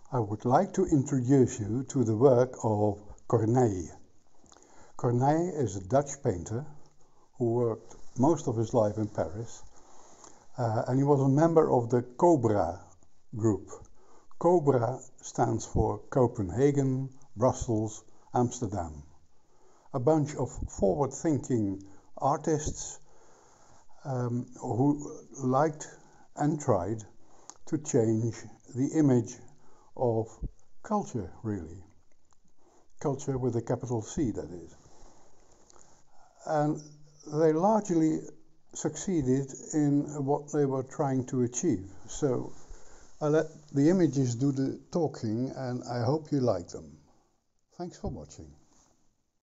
I would like to introduce you to the work of Corneille. Corneille is a Dutch painter who worked most of his life in Paris, and he was a member of the CoBrA group. CoBrA stands for Copenhagen, Brussels, Amsterdam. A bunch of forward-thinking artists who liked and tried to change the image of culture, really. Culture with a capital C, that is. And they largely succeeded in what they were trying to achieve. So I let the images do the talking, and I hope you like them. Thanks for watching.